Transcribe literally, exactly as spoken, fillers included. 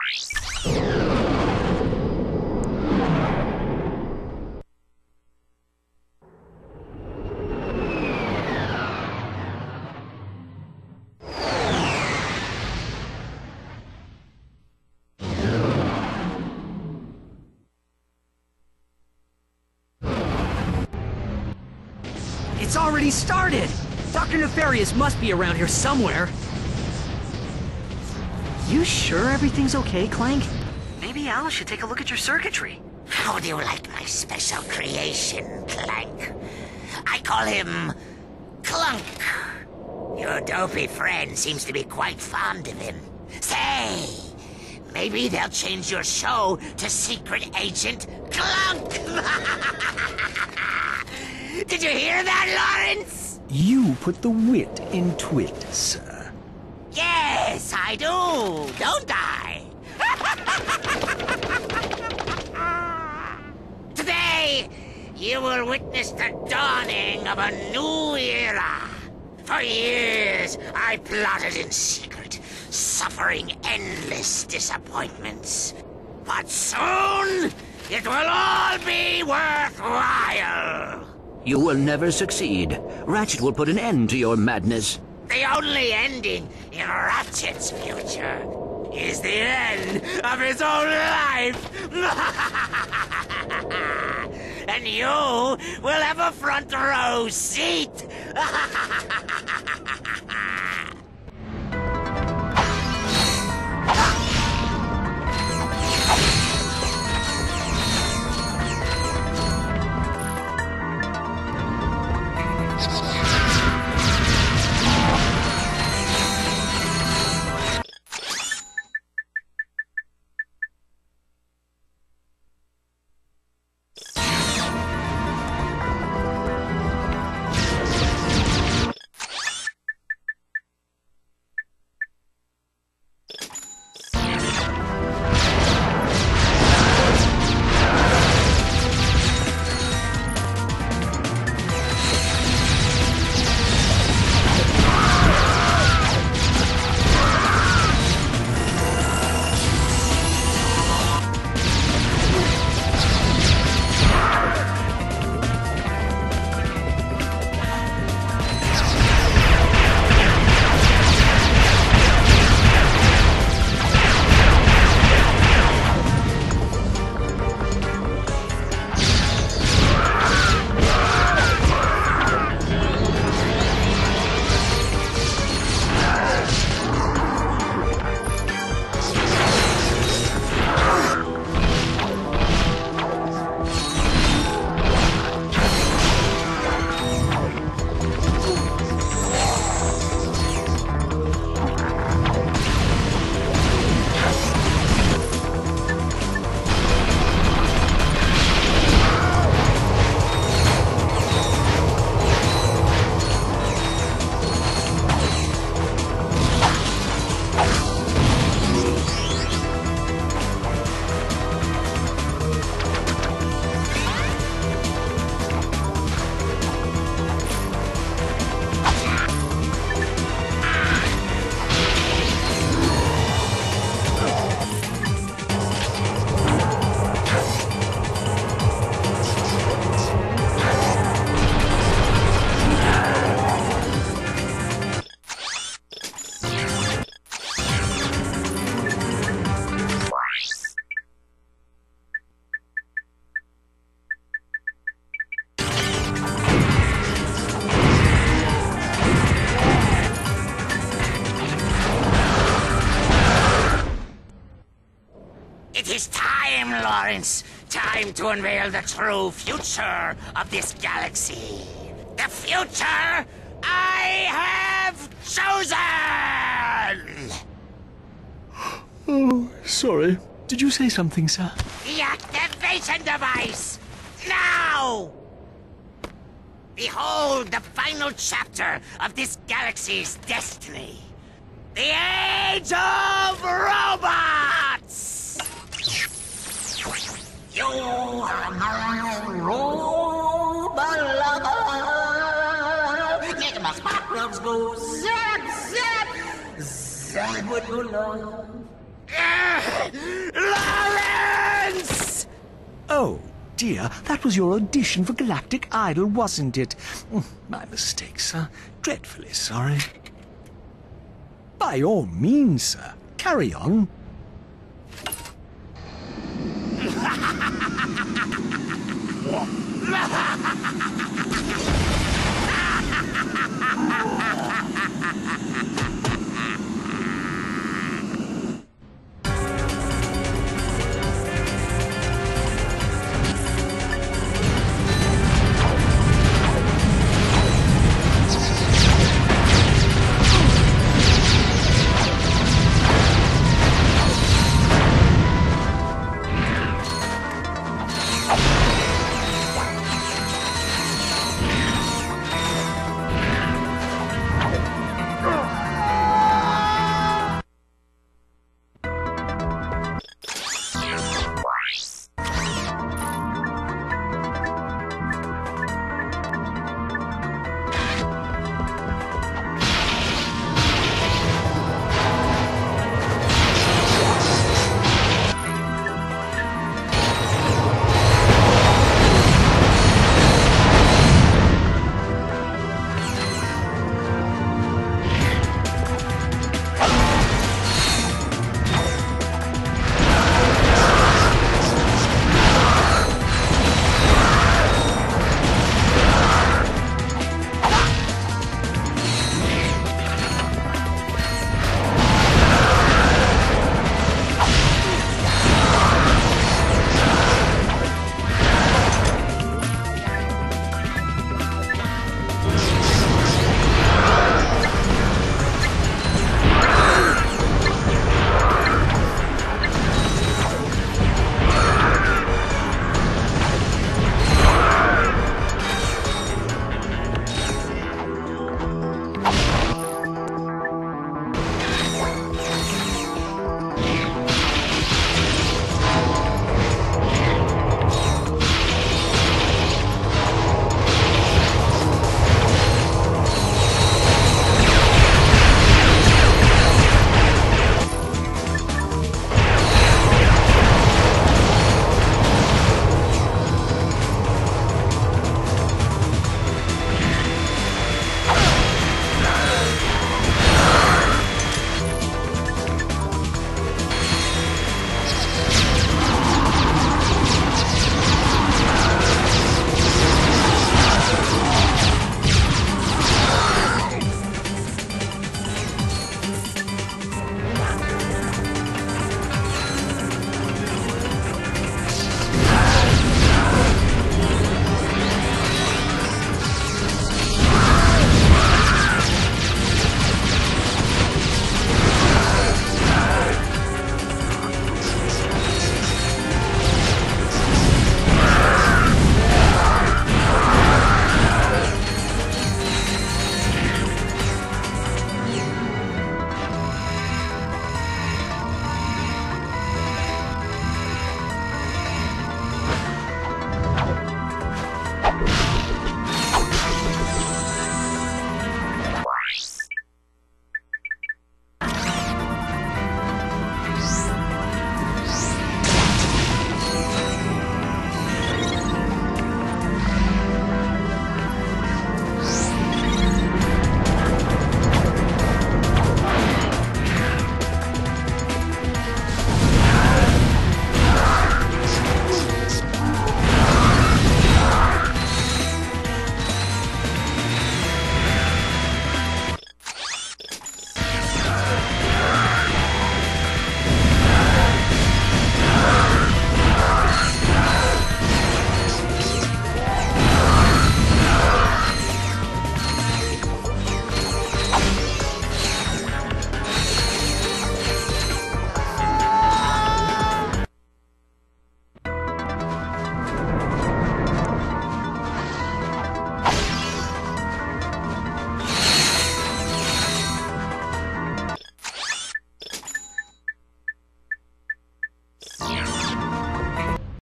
It's already started! Doctor Nefarious must be around here somewhere. You sure everything's okay, Clank? Maybe Alice should take a look at your circuitry. How do you like my special creation, Clank? I call him Clunk. Your dopey friend seems to be quite fond of him. Say, maybe they'll change your show to Secret Agent Clunk! Did you hear that, Lawrence? You put the wit in twit, sir. Yes, I do, don't I? Today, you will witness the dawning of a new era. For years, I plotted in secret, suffering endless disappointments. But soon, it will all be worthwhile. You will never succeed. Ratchet will put an end to your madness. The only ending in Ratchet's future is the end of his own life. And you will have a front row seat. It is time, Lawrence. Time to unveil the true future of this galaxy. The future I have chosen! Oh, sorry. Did you say something, sir? The activation device! Now! Behold the final chapter of this galaxy's destiny. The Age of Robots! You are my robot lover. Making my spark plugs go zap, zap. Zap with your love. Lawrence! Oh, dear, that was your audition for Galactic Idol, wasn't it? Mm, My mistake, sir. Dreadfully sorry. By all means, sir. Carry on.